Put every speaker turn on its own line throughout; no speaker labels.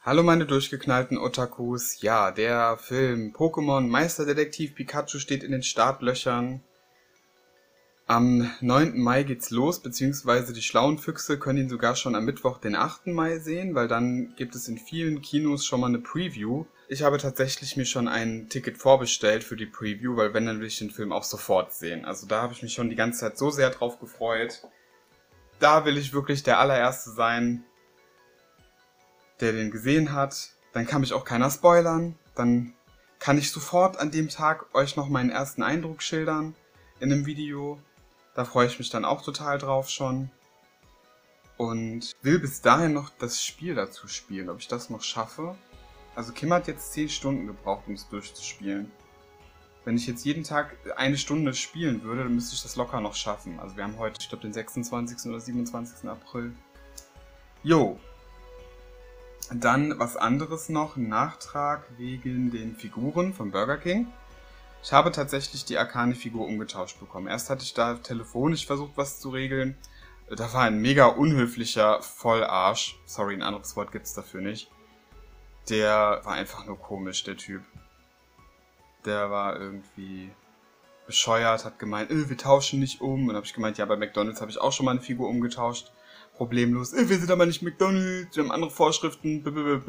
Hallo meine durchgeknallten Otakus. Ja, der Film Pokémon Meisterdetektiv Pikachu steht in den Startlöchern. Am 9. Mai geht's los, beziehungsweise die schlauen Füchse können ihn sogar schon am Mittwoch, den 8. Mai sehen, weil dann gibt es in vielen Kinos schon mal eine Preview. Ich habe tatsächlich mir schon ein Ticket vorbestellt für die Preview, weil wenn, dann will ich den Film auch sofort sehen. Also da habe ich mich schon die ganze Zeit so sehr drauf gefreut. Da will ich wirklich der allererste sein, der den gesehen hat. Dann kann mich auch keiner spoilern. Dann kann ich sofort an dem Tag euch noch meinen ersten Eindruck schildern in einem Video. Da freue ich mich dann auch total drauf schon. Und will bis dahin noch das Spiel dazu spielen, ob ich das noch schaffe. Also Kim hat jetzt 10 Stunden gebraucht, um es durchzuspielen. Wenn ich jetzt jeden Tag eine Stunde spielen würde, dann müsste ich das locker noch schaffen. Also wir haben heute, ich glaube, den 26. oder 27. April. Jo. Dann was anderes noch, ein Nachtrag wegen den Figuren von Burger King. Ich habe tatsächlich die Arcane-Figur umgetauscht bekommen. Erst hatte ich da telefonisch versucht, was zu regeln. Da war ein mega unhöflicher Vollarsch. Sorry, ein anderes Wort gibt's dafür nicht. Der war einfach nur komisch, der Typ. Der war irgendwie bescheuert, hat gemeint, wir tauschen nicht um. Und dann habe ich gemeint, ja, bei McDonald's habe ich auch schon mal eine Figur umgetauscht. Problemlos, wir sind aber nicht McDonald's, wir haben andere Vorschriften.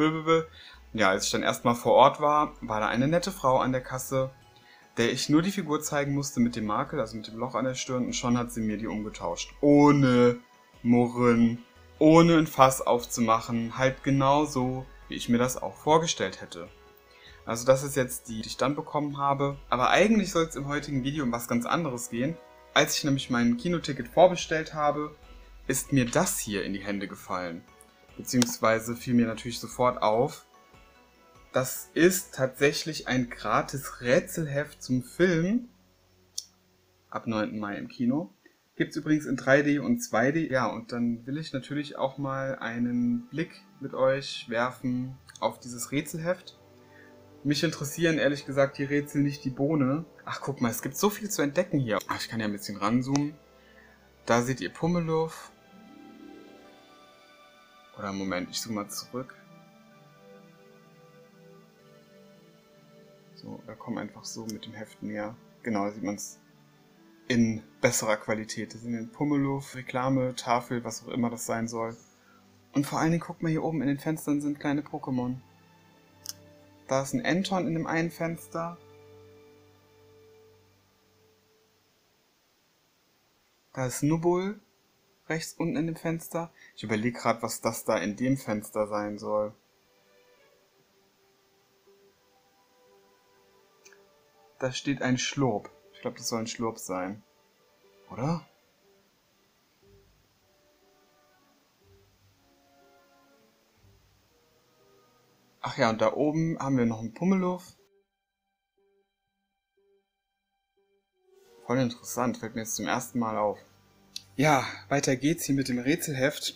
Ja, als ich dann erstmal vor Ort war, war da eine nette Frau an der Kasse, der ich nur die Figur zeigen musste mit dem Makel, also mit dem Loch an der Stirn, und schon hat sie mir die umgetauscht. Ohne Murren, ohne ein Fass aufzumachen, halt genau so, wie ich mir das auch vorgestellt hätte. Also das ist jetzt die ich dann bekommen habe. Aber eigentlich soll es im heutigen Video um was ganz anderes gehen. Als ich nämlich mein Kinoticket vorbestellt habe, ist mir das hier in die Hände gefallen. Beziehungsweise fiel mir natürlich sofort auf. Das ist tatsächlich ein gratis Rätselheft zum Film. Ab 9. Mai im Kino. Gibt's übrigens in 3D und 2D. Ja, und dann will ich natürlich auch mal einen Blick mit euch werfen auf dieses Rätselheft. Mich interessieren ehrlich gesagt die Rätsel nicht die Bohne. Ach, guck mal, es gibt so viel zu entdecken hier. Ach, ich kann ja ein bisschen ranzoomen. Da seht ihr Pummeluff. Oder Moment, ich zoome mal zurück. So, da kommen einfach so mit dem Heft näher. Genau, da sieht man es in besserer Qualität. Das sind ein Pummeluff, Reklame, Tafel, was auch immer das sein soll. Und vor allen Dingen, guckt mal hier oben in den Fenstern sind kleine Pokémon. Da ist ein Anton in dem einen Fenster. Da ist Nubbul rechts unten in dem Fenster. Ich überlege gerade, was das da in dem Fenster sein soll. Da steht ein Schlurp. Ich glaube, das soll ein Schlurp sein. Oder? Ach ja, und da oben haben wir noch einen Pummeluff. Voll interessant, fällt mir jetzt zum ersten Mal auf. Ja, weiter geht's hier mit dem Rätselheft.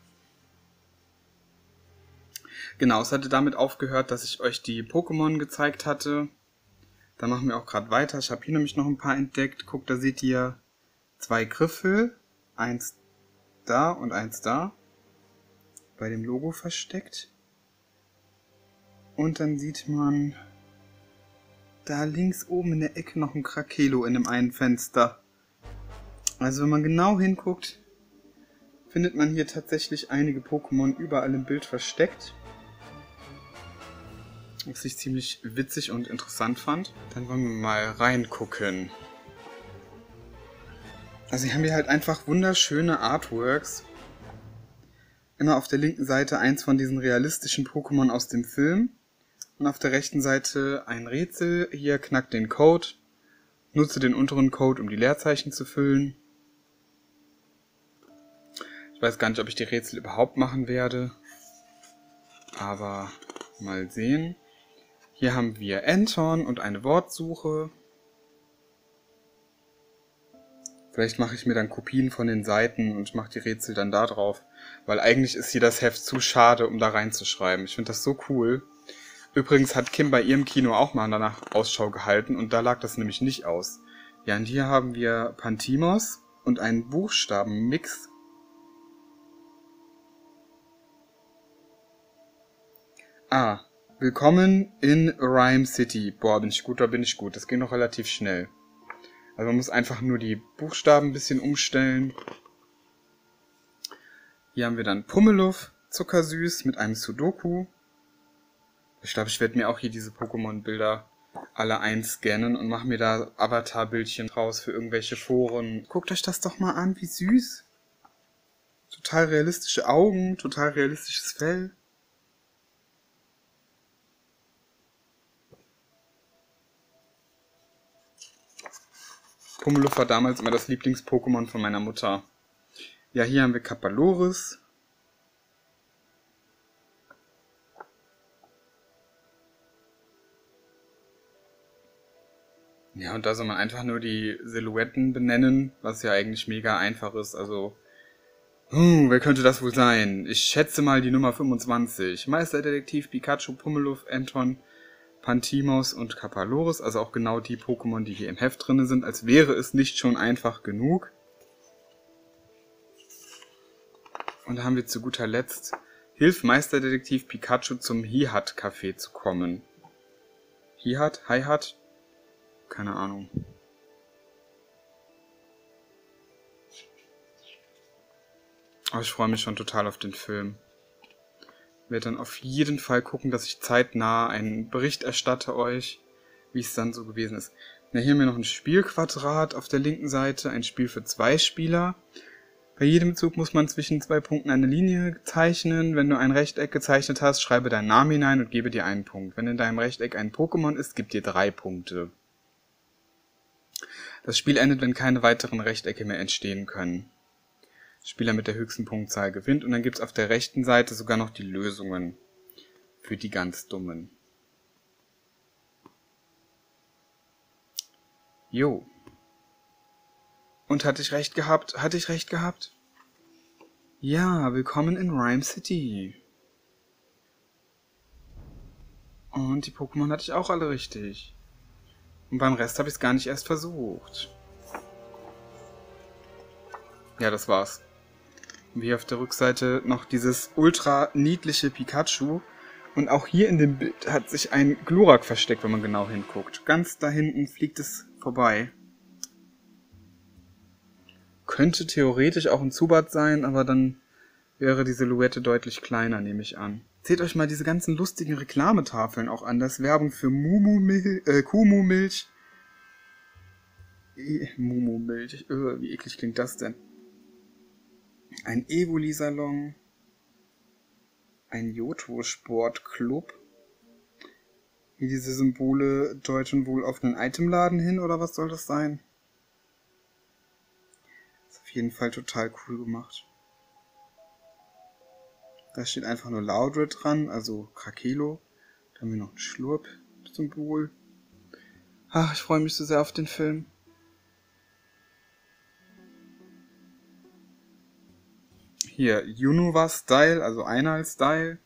Genau, es hatte damit aufgehört, dass ich euch die Pokémon gezeigt hatte. Da machen wir auch gerade weiter. Ich habe hier nämlich noch ein paar entdeckt. Guckt, da seht ihr 2 Griffel. Eins da und eins da. Bei dem Logo versteckt. Und dann sieht man da links oben in der Ecke noch ein Krakelo in dem einen Fenster. Also wenn man genau hinguckt, findet man hier tatsächlich einige Pokémon überall im Bild versteckt. Was ich ziemlich witzig und interessant fand. Dann wollen wir mal reingucken. Also hier haben wir halt einfach wunderschöne Artworks. Immer auf der linken Seite eins von diesen realistischen Pokémon aus dem Film. Und auf der rechten Seite ein Rätsel. Hier knackt den Code. Nutze den unteren Code, um die Leerzeichen zu füllen. Ich weiß gar nicht, ob ich die Rätsel überhaupt machen werde. Aber mal sehen. Hier haben wir Anton und eine Wortsuche. Vielleicht mache ich mir dann Kopien von den Seiten und mache die Rätsel dann da drauf. Weil eigentlich ist hier das Heft zu schade, um da reinzuschreiben. Ich finde das so cool. Übrigens hat Kim bei ihrem Kino auch mal danach Ausschau gehalten und da lag das nämlich nicht aus. Ja, und hier haben wir Pantimos und einen Buchstabenmix. Ah, willkommen in Rhyme City. Boah, bin ich gut, da bin ich gut. Das geht noch relativ schnell. Also man muss einfach nur die Buchstaben ein bisschen umstellen. Hier haben wir dann Pummeluff, zuckersüß, mit einem Sudoku. Ich glaube, ich werde mir auch hier diese Pokémon-Bilder alle einscannen und mache mir da Avatar-Bildchen draus für irgendwelche Foren. Guckt euch das doch mal an, wie süß. Total realistische Augen, total realistisches Fell. Pummeluff war damals immer das Lieblings-Pokémon von meiner Mutter. Ja, hier haben wir Kapaloris. Ja, und da soll man einfach nur die Silhouetten benennen, was ja eigentlich mega einfach ist. Also, wer könnte das wohl sein? Ich schätze mal die Nummer 25. Meisterdetektiv, Pikachu, Pummeluff, Anton, Pantimos und Kapaloris. Also auch genau die Pokémon, die hier im Heft drin sind. Als wäre es nicht schon einfach genug. Und da haben wir zu guter Letzt: Hilf Meisterdetektiv Pikachu zum Hi-Hat-Café zu kommen. Hi-Hat? Hi-Hat? Keine Ahnung. Aber ich freue mich schon total auf den Film. Ich werde dann auf jeden Fall gucken, dass ich zeitnah einen Bericht erstatte euch, wie es dann so gewesen ist. Ja, hier haben wir noch ein Spielquadrat auf der linken Seite, ein Spiel für 2 Spieler. Bei jedem Zug muss man zwischen 2 Punkten eine Linie zeichnen. Wenn du ein Rechteck gezeichnet hast, schreibe deinen Namen hinein und gebe dir 1 Punkt. Wenn in deinem Rechteck ein Pokémon ist, gib dir 3 Punkte. Das Spiel endet, wenn keine weiteren Rechtecke mehr entstehen können. Spieler mit der höchsten Punktzahl gewinnt, und dann gibt's auf der rechten Seite sogar noch die Lösungen für die ganz Dummen. Jo. Und hatte ich recht gehabt? Hatte ich recht gehabt? Ja, willkommen in Rhyme City. Und die Pokémon hatte ich auch alle richtig. Und beim Rest habe ich es gar nicht erst versucht. Ja, das war's. Und hier auf der Rückseite noch dieses ultra niedliche Pikachu. Und auch hier in dem Bild hat sich ein Glurak versteckt, wenn man genau hinguckt. Ganz da hinten fliegt es vorbei. Könnte theoretisch auch ein Zubat sein, aber dann wäre die Silhouette deutlich kleiner, nehme ich an. Seht euch mal diese ganzen lustigen Reklametafeln auch an. Das ist Werbung für Kumu-Milch. Mumu-Milch. Wie eklig klingt das denn? Ein Evoli-Salon. Ein Johto-Sport-Club. Hier diese Symbole deuten wohl auf einen Itemladen hin, oder was soll das sein? Ist auf jeden Fall total cool gemacht. Da steht einfach nur Loudred dran, also Krakelo. Da haben wir noch ein Schlurp-Symbol. Ach, ich freue mich so sehr auf den Film. Hier, Unova-Style, also Einheil-Style.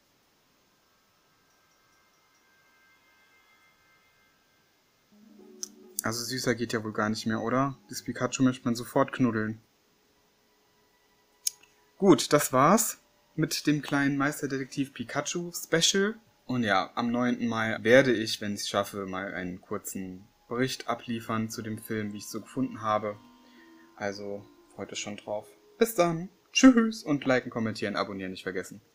Also süßer geht ja wohl gar nicht mehr, oder? Das Pikachu möchte man sofort knuddeln. Gut, das war's mit dem kleinen Meisterdetektiv Pikachu Special. Und ja, am 9. Mai werde ich, wenn ich es schaffe, mal einen kurzen Bericht abliefern zu dem Film, wie ich es so gefunden habe. Also, freut euch schon drauf. Bis dann. Tschüss und liken, kommentieren, abonnieren nicht vergessen.